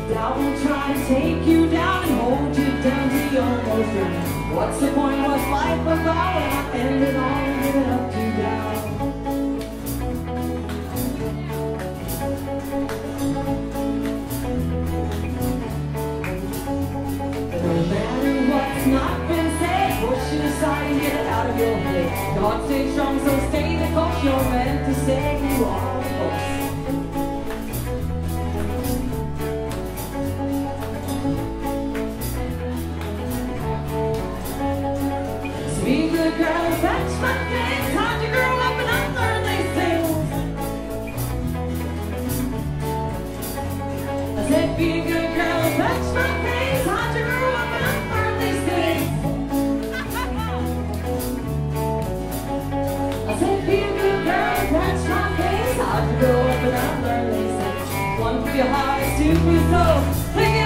Doubt will try to take you down and hold you down till you almost drown. What's the point? What's life about when I end it all and give it up to down? No matter what's not been said, push it aside and get it out of your head. God stay strong, so stay the course. You're meant to say you are the boss. Be good girl, fetch my things. Time to grow up and unlearn these things. I said be a good girl, fetch my things. Time to grow up and unlearn these things. I said be a good girl, fetch my things. Time to grow up and unlearn these things. One for your heart, two for your soul. Take